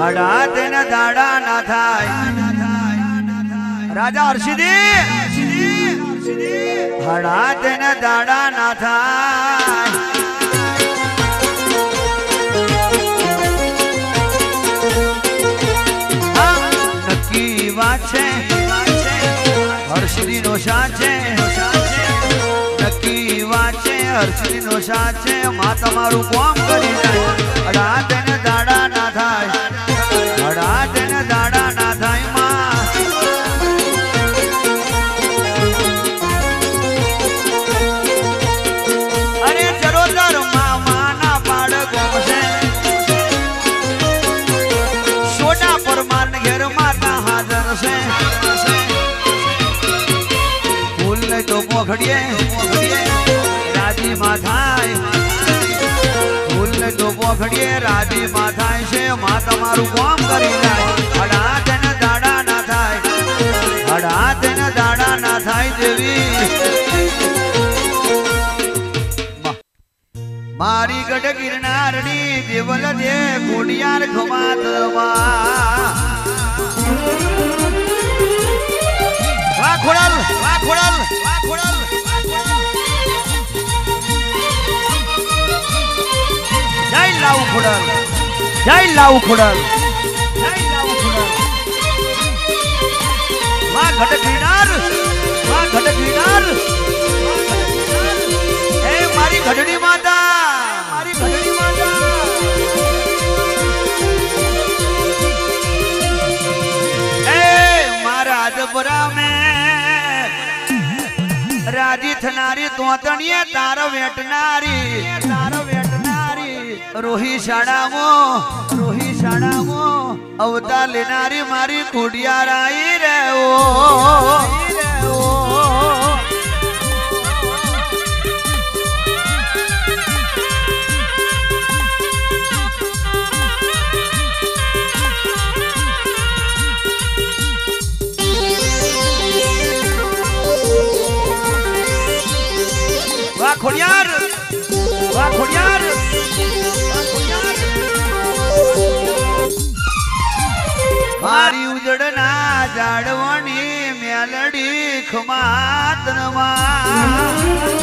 હડા તેને દાડા ના થાય રાજા હર્ષિદી હડા તેને દાડા ના થાય નક્કી વાત છે હર્ષિદી નો સાચે નક્કી વાત છે હર્ષિદી નો સાચે માં તમારું કામ કરી જાય હડા તેને દાડા ના થાય હડા તેને દાડા ના થાય માં અરે ચરોતર માં ના પાડ ગોમશે સોડા પરમાર ઘેર માતા હાજર છે ફૂલ ને તો મોખડીએ રાજી માં થાય ફૂલ ને તો મોખડીએ રાજી માં થાય છે માં તમારું કામ કરી જાય હડા તેને દાડા ના થાય હડા તેને દાડા ના થાય દેવી મારી ગઢ ગિરનારની દેવલ દે ખોડિયાર ખમાતમાં વાહ ખોડલ વાહ ખોડલ વાહ ખોડલ જય લાવું ખોડલ જય લાવું ખોડલ જય લાવું ખોડલ વાહ ગઢ ગિરનાર વાહ ગઢ ગિરનાર એ મારી ગઢડી માતા મારી ગઢડી માતા એ મારા અજબરા મે રાજી થનારી તોતણીએ તાર વેટનારી રોહી શાળામો અવતાર લેનારી મારી ખોડિયાર આઈ રે ઓ વાહ ખોડિયાર વાહ ખોડિયાર મારી ઉજળના જાડવણી મેલડી ખમાતનમાં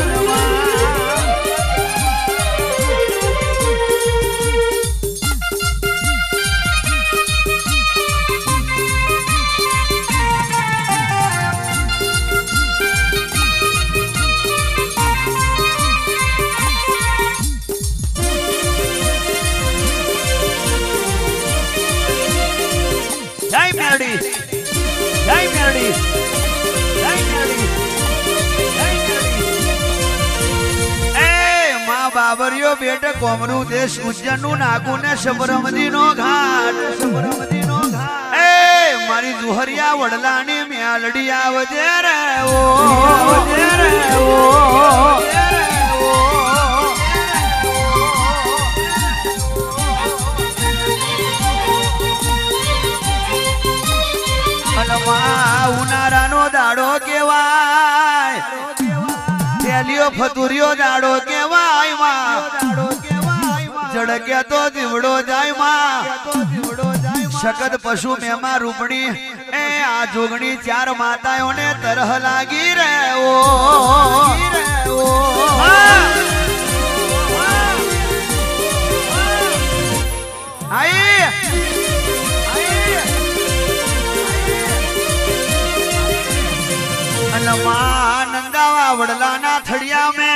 જય મેલડી જય મેલડી જય મેલડી જય મેલડી એ માં બાબરિયો બેટ કોમરું દેશ ઉજ્જૈનનું નાગુ ને સબરમદીનો ઘાટ એ મારી જુહરિયા વડલાની મેલડી આવજે રે ઓ ઉનાળાનો દાડો કેવાય થેલીઓ ફતુરીઓ દાડો કેવાય માં જડક્યા તો દીવડો જાય માં શકત પશુ મેમાં રૂપણી એ આ જોગણી ચાર માતાઓને તરહ લાગી રે ઓ આઈ નંદાવા વડલાના થડિયા મે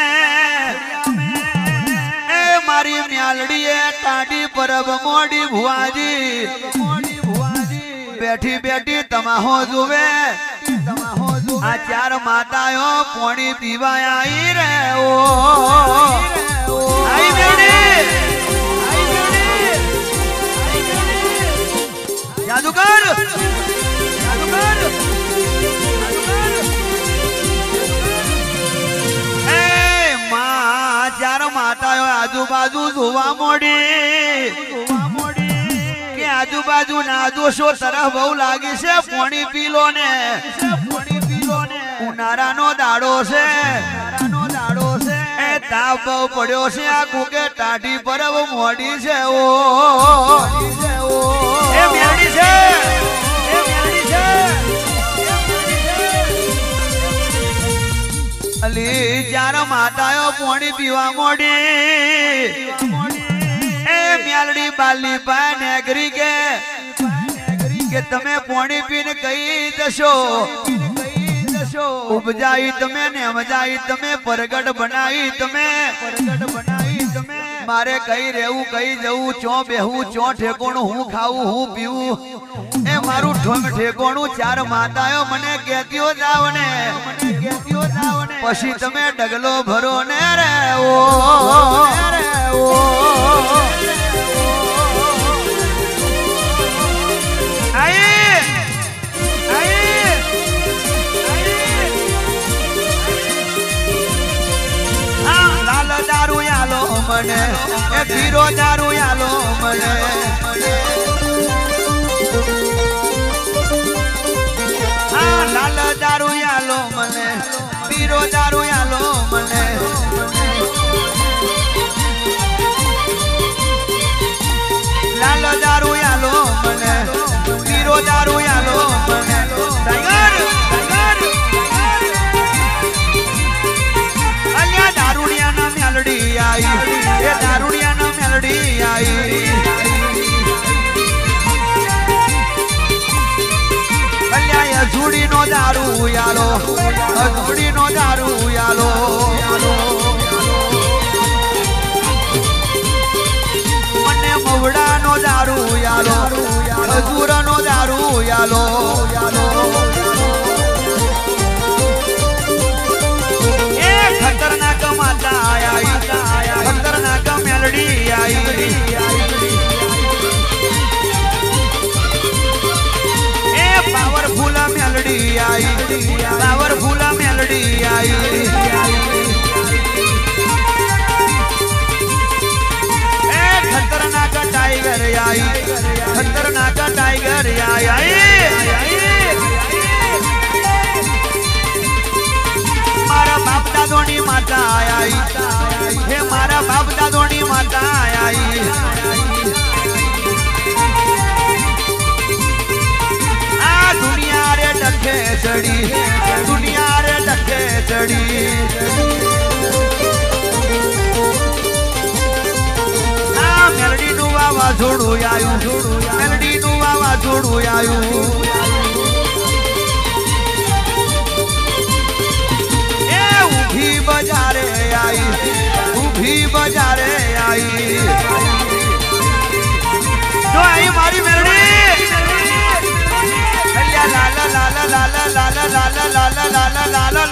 એ મારી મ્યાલડીએ ટાડી પરબ મોડી ભુવાજી બેઠી બેઠી તમાહો જુવે આ ચાર માતાઓ પોણી પીવા આઈ રે ઓ આઈ બેડી જાદુગર માતાઓ આજુબાજુ જોવા મોડી કે આજુબાજુ ના દોષો તરફ બહુ લાગી છે પાણી પીલો ને ઉનાળાનો દાડો છે એ તાપ પડ્યો છે આ કુકે ટાઢી પરબ મોડી છે ઓ એ મેરડી છે એ મેરડી છે અલી ચાર માતાયો પાણી પીવા મોડી એ મેલડી બાલી પા નેગરી કે તમે પાણી પીને કઈ દશો ઉપજાઈ તમે ને મજાઈ તમે પરગટ બનાવી તમે મારે કઈ રહેવું કઈ જવું ચો બેહવું ચો ઠેકોણું હું ખાવું હું પીવું એ મારું ઠેકોણું ચાર માતાઓ મને કહેતીઓ જાવ ને પછી તમે ડગલો ભરો ને રે ઓ દારૂ યાલો મને એ પીરો દારૂ યાલો મને હા લાલ દારૂ યાલો મને પીરો દારૂ યાલો મને લાલ દારૂ યાલો મને પીરો દારૂ યાલો મને ટાઈગર અલ્યા દારૂડિયા ના મેલડી आई ये दारूडिया ना मेलडी आई अल्યા અજુડી નો દારૂ યાલો અજુડી નો દારૂ યાલો મને મવડા નો દારૂ યાલો અજુર નો દારૂ યાલો खतरनाक माता आई खतरनाक मेलडी आई ए पावरफुल मेलडी आई पावरफुल मेलडी आई ए खतरनाक टाइगर आई खतरनाक टाइगर आई मारा बाप दादोनी माता आई हे मारा बाप दादोनी माता आई आ दुनिया रे डखे चढ़ी दुनिया रे डखे चढ़ी आ मेलडी नु वावा जोड़ू आयु मेलडी नु वावा जोड़ू आयु बजारे आई तो आई मारी मेलडी लाला लाला लाला लाला लाला लाला लाला लाला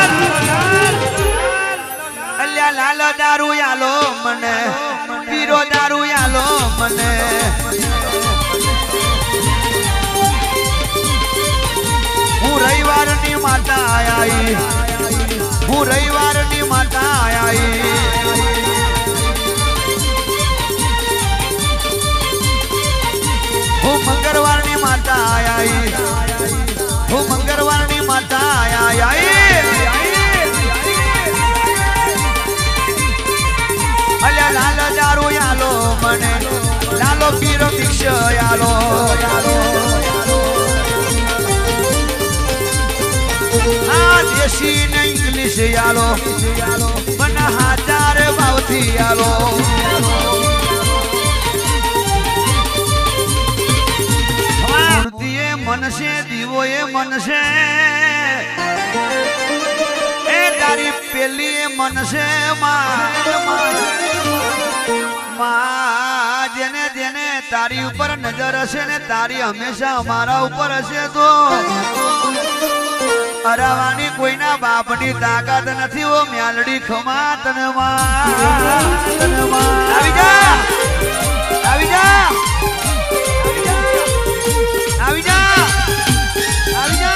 लाला लाला दारू यालो मने पीरो दारू यालो मने હું રવિવારની માતા आई હું રવિવારની માતા आई હું મંગળવારની માતા आई હું મંગળવારની માતા आई અલ્યા લાલ દારૂ યાલો મને લાલો પીરો ભિક્ષ યાલો देशी ने इंग्लिश यालो बना हजार भावती यालो मूर्तिए मन से दीवो ये मन से ए तारी पेली मन से माँ जेने जेने तारी ऊपर नजर हसे ने तारी हमेशा हमारा ऊपर हसे तो अरावानी कोई ना बापनी ताकत नहीं वो म्यालडी खमा तनमा आविजा आविजा आविजा आविजा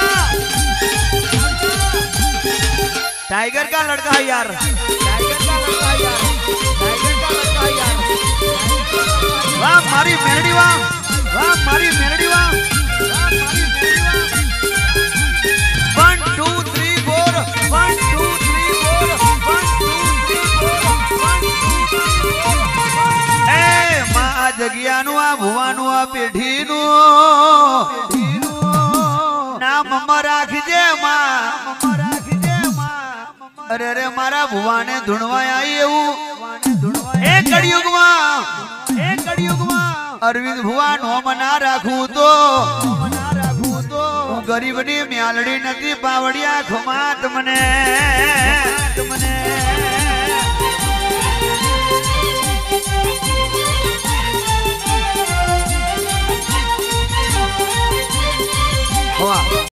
टाइगर का लड़का है यार टाइगर का लड़का है यार टाइगर का लड़का है यार वाह मारी मेलडी वाह मारी मेलडी वाह 1 2 3 4 1 2 3 4 1 2 3 4 જગ્યાનું આ ભુવાનું આ પેઢીનું નામ રાખજે માં અરે રે મારા ભુવાને ધૂણવાય આવી એવું એ કળિયુગમાં અરવિંદ ભુવા નોમ ના રાખું તો હું ગરીબની મ્યાલડી નથી પાવડિયા ખમાત મને